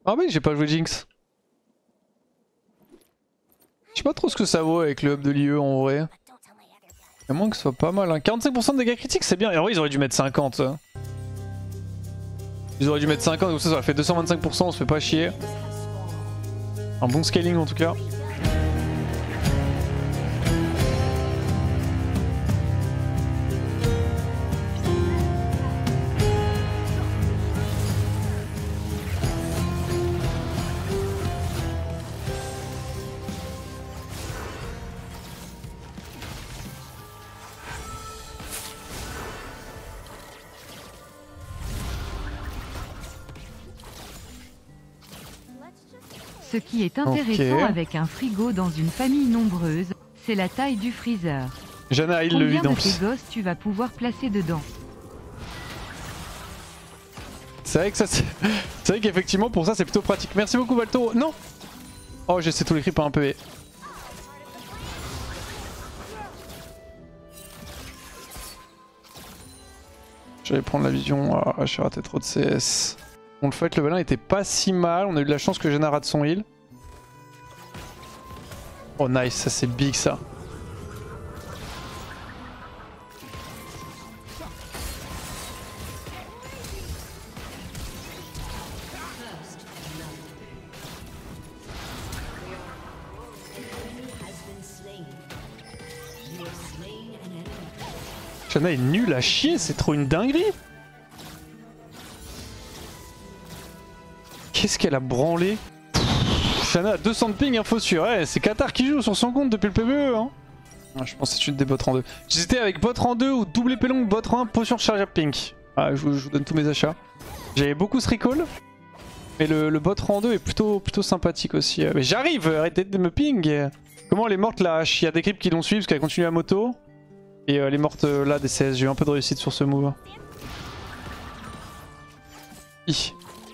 Ah oui, j'ai pas joué Jinx. Je sais pas trop ce que ça vaut avec le hub de l'IE en vrai. À moins que ce soit pas mal. Hein. 45% de dégâts critiques, c'est bien. Et en vrai, ils auraient dû mettre 50. Ils auraient dû mettre 50, donc ça aurait fait 225%, on se fait pas chier. Un bon scaling en tout cas. Ce qui est intéressant avec un frigo dans une famille nombreuse, c'est la taille du freezer. Janna il le vide Combien en de tes plus. gosses tu vas pouvoir placer dedans? C'est vrai que ça c'est vrai qu'effectivement pour ça c'est plutôt pratique. Merci beaucoup Valto. Non. Oh j'essaie tous les creeps par un PV. J'allais prendre la vision. Ah, j'ai raté trop de CS. Bon, le fait level 1 était pas si mal. On a eu de la chance que Janna rate son heal. Oh nice, ça c'est big ça. Janna est nulle à chier, c'est trop une dinguerie. Qu'est-ce qu'elle a branlé? Janna a 200 de ping, info sûr. Ouais, c'est Qatar qui joue sur son compte depuis le PvE. Hein. Je pense que c'est une des bots en 2. J'hésitais avec bot en 2 ou double épée longue, bot en 1, potion charge à pink. Ah, je vous donne tous mes achats. J'avais beaucoup ce recall. Mais le bot en 2 est plutôt sympathique aussi. Mais j'arrive, arrêtez de me ping. Comment elle est morte là? Il y a des creeps qui l'ont suivi parce qu'elle continue à moto. Et elle est morte là des CS. J'ai eu un peu de réussite sur ce move. Hi.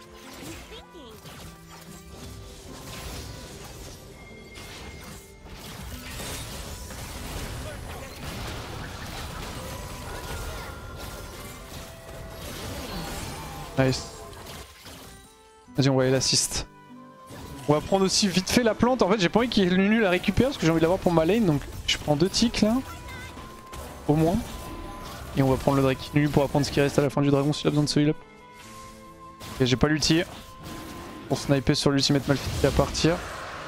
Nice. Vas-y, on va aller l'assist. On va prendre aussi vite fait la plante. En fait, j'ai pas envie qu'il y ait le nul la récupère parce que j'ai envie de l'avoir pour ma lane. Donc, je prends 2 ticks là. Au moins. Et on va prendre le Drake nul pour apprendre ce qui reste à la fin du dragon s'il a besoin de ce heal up. Ok, j'ai pas l'ulti. Pour sniper sur l'ultimate Malphite à partir.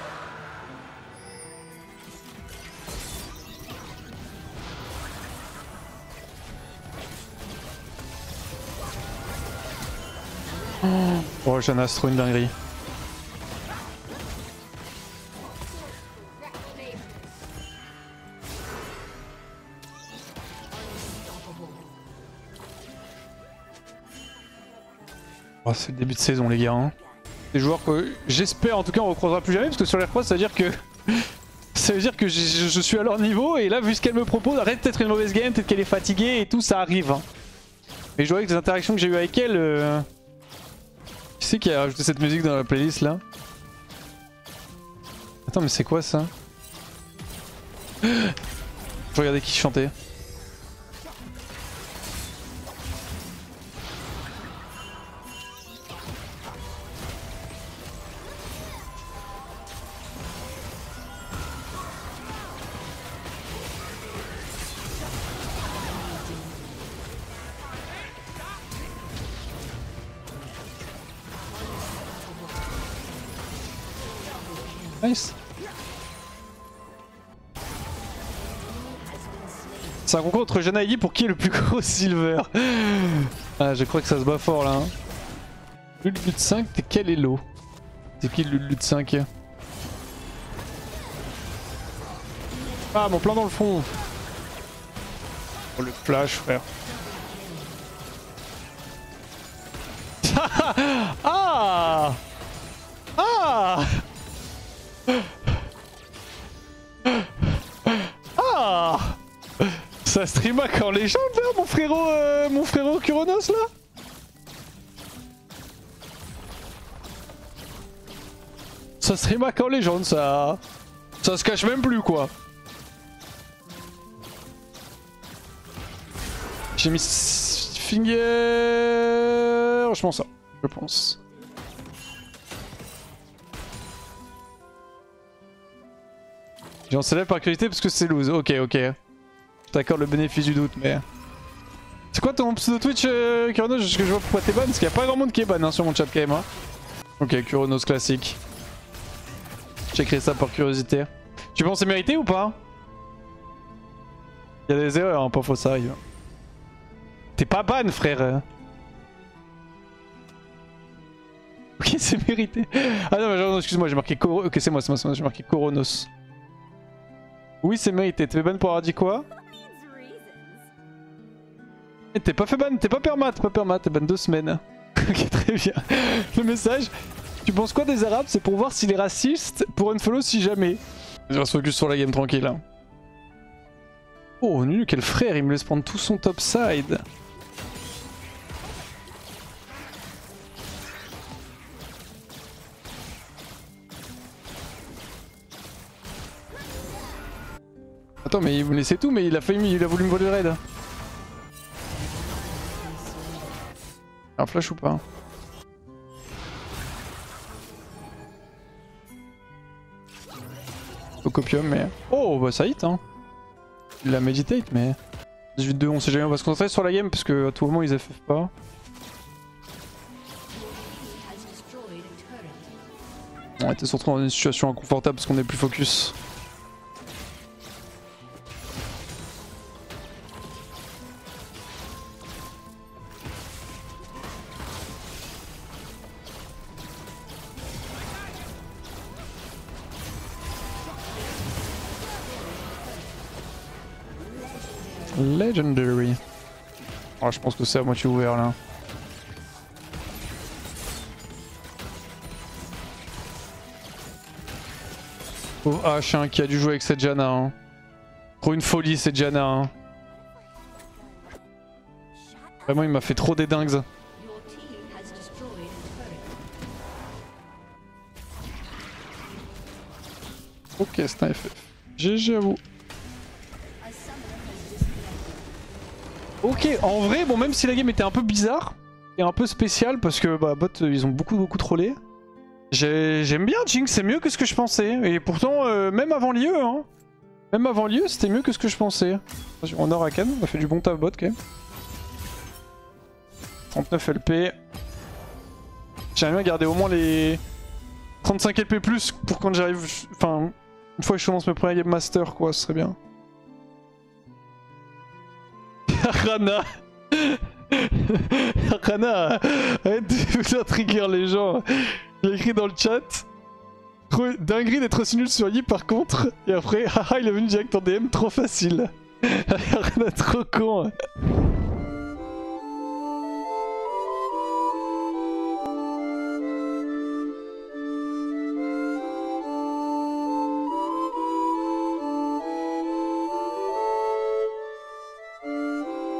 Oh, Janna, c'est trop une dinguerie. Oh, c'est le début de saison, les gars. Hein. Des joueurs que j'espère en tout cas on recroisera plus jamais parce que sur l'air ça veut dire que ça veut dire que je suis à leur niveau et là vu ce qu'elle me propose, arrête peut-être une mauvaise game, peut-être qu'elle est fatiguée et tout, ça arrive. Hein. Mais je vois avec les interactions que j'ai eu avec elle, qui c'est qui a rajouté cette musique dans la playlist là? Attends mais c'est quoi ça? Je regardais qui chantait. Nice. C'est un concours entre Janna et Guy pour qui est le plus gros silver. Ah, je crois que ça se bat fort là. Hein. Lutte 5, t'es quel elo? C'est qui le Lutte 5? Ah, mon plan dans le fond. Oh, le flash, frère. Ah! Ah! Ah! Ça stream hack en légende là, mon frérot Kuronos là? Ça stream hack en légende ça. Ça se cache même plus quoi. J'ai mis finger... Je pense ça, je pense. J'en célèbre par curiosité parce que c'est lose. Ok, ok. Je t'accorde le bénéfice du doute, mais... C'est quoi ton pseudo Twitch, Kuronos? Parce que je vois pourquoi t'es ban, parce qu'il n'y a pas grand monde qui est ban hein, sur mon chat quand même. Hein. Ok, Kuronos classique. J'ai créé ça par curiosité. Tu penses c'est mérité ou pas? Il y a des erreurs, hein, pas faux, ça arrive. T'es pas ban, frère. Ok, c'est mérité. Ah non, mais excuse-moi, j'ai marqué Koro... Ok, c'est moi, j'ai marqué Kuronos. Oui, c'est mérité. T'es ban pour avoir dit quoi? T'es pas fait ban, t'es pas permat, t'es ban 2 semaines. Ok, très bien. Le message, tu penses quoi des Arabes? C'est pour voir s'il est raciste, pour unfollow si jamais. Je reste focus sur la game tranquille. Hein. Oh, nul, quel frère, il me laisse prendre tout son topside. Attends, mais il me laissait tout, mais il a voulu me voler le raid. Un flash ou pas? Au copium, mais... Oh, bah ça hit, hein. Il la meditate, mais... 18-2, on sait jamais, on va se concentrer sur la game, parce que à tout moment ils FF pas. On était surtout dans une situation inconfortable parce qu'on est plus focus. Legendary. Oh, je pense que c'est à moitié ouvert là. Pauvre H hein, qui a dû jouer avec cette Janna. Hein. Trop une folie cette Janna. Hein. Vraiment il m'a fait trop des dingues. Ok c'est un FF. GG à vous. Ok, en vrai, bon même si la game était un peu bizarre et un peu spéciale parce que bah bot ils ont beaucoup trollé. J'aime bien Jinx, c'est mieux que ce que je pensais. Et pourtant, même avant l'IE, hein. Même avant l'IE, c'était mieux que ce que je pensais. On a Rakan, on a fait du bon taf bot quand même. 39 LP. J'aimerais bien garder au moins les 35 LP plus pour quand j'arrive. Enfin, une fois que je commence mes premiers game master, quoi, ce serait bien. Rana. Rana, arrête de faire trigger les gens. Il a écrit dans le chat. Dinguerie d'être aussi nul sur Yi par contre. Et après, haha, il a venu direct en DM, trop facile. Rana trop con.